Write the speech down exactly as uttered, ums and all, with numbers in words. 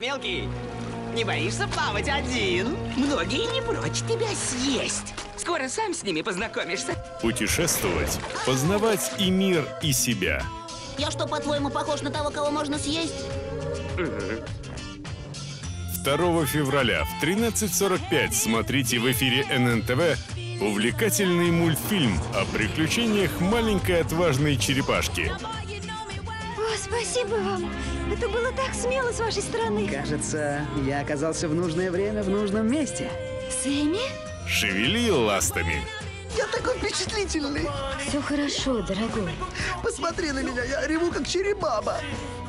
Мелкий, не боишься плавать один? Многие не прочь тебя съесть. Скоро сам с ними познакомишься. Путешествовать, познавать и мир, и себя. Я что, по-твоему, похож на того, кого можно съесть? второго февраля в тринадцать сорок пять смотрите в эфире эн эн тэ вэ увлекательный мультфильм о приключениях маленькой отважной черепашки. О, спасибо вам. Это было так смело с вашей стороны. Кажется, я оказался в нужное время в нужном месте. Сэмми? Шевели ластами. Я такой впечатлительный. Все хорошо, дорогой. Посмотри на меня, я реву как черебаба.